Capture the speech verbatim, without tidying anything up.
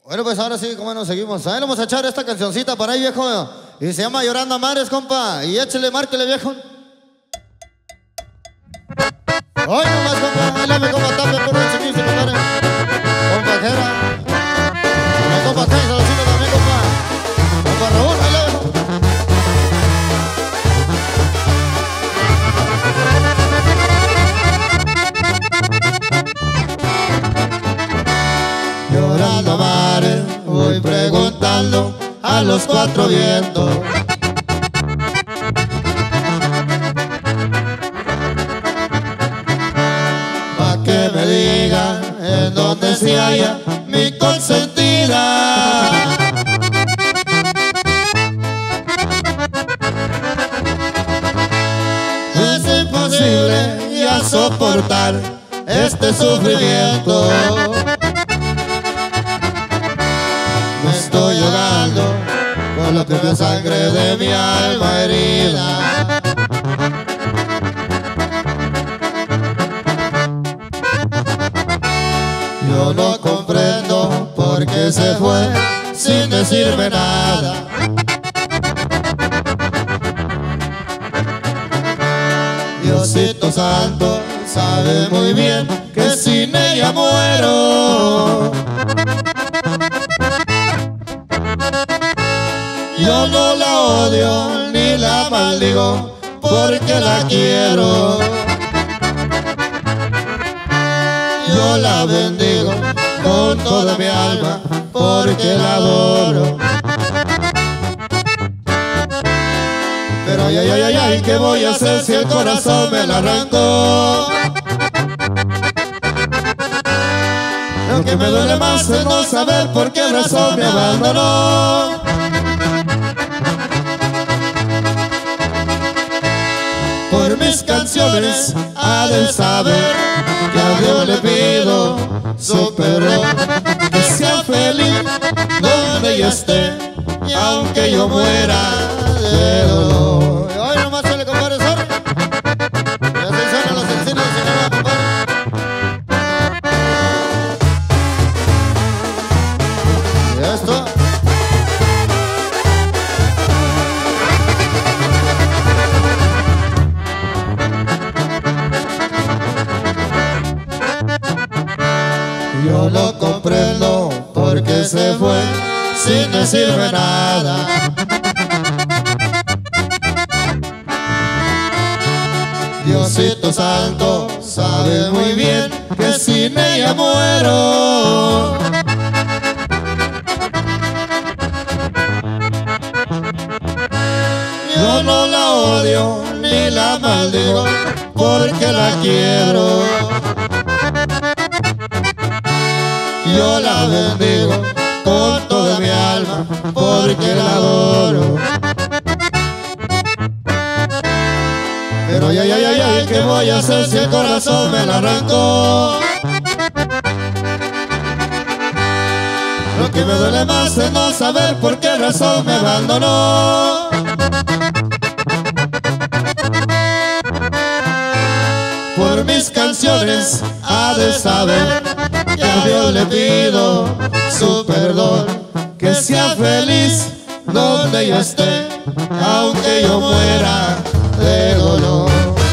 Bueno, pues ahora sí, como nos seguimos. Ahí vamos a echar esta cancioncita para ahí, viejo. Y se llama Llorando a Mares, compa. Y échele, márquele, viejo. Hoy nomás, compa. Ahí la me compa tape por el chiquillo, compadre. Compa Jera. Mi compa Kai, saludcito también, compa. Compa Raúl, ahí la viejo. Llorando a mares, voy preguntando a los cuatro vientos. Pa' que me diga en dónde se halla mi consentida. Es imposible ya soportar este sufrimiento. Me estoy ahogando con la propia sangre de mi alma herida. Yo no comprendo por qué se fue sin decirme nada. Diosito Santo sabe muy bien que sin ella muero. Yo no la odio ni la maldigo porque la quiero. Yo la bendigo con toda mi alma porque la adoro. Pero ay, ay, ay, ay, ay, ¿qué voy a hacer si el corazón me la arrancó? Lo que me duele más es no saber por qué razón me abandonó. Por mis canciones ha de saber que a Dios le pido su perdón, que sea feliz donde ella esté, y aunque yo muera de dolor. Hoy nomás se le compare, sorry. Ya se hicieron las encinas, señora, compadre. Y esto. Yo lo comprendo porque se fue sin decirme nada. Diosito Santo sabe muy bien que sin ella muero. Yo no la odio ni la maldigo porque la quiero. Yo la bendigo con toda mi alma porque la adoro. Pero ay, ay, ay, ay, ay, ¿qué voy a hacer si el corazón me la arrancó? Lo que me duele más es no saber por qué razón me abandonó. Por mis canciones ha de saber que a Dios le pido su perdón, que sea feliz donde yo esté, aunque yo muera de dolor.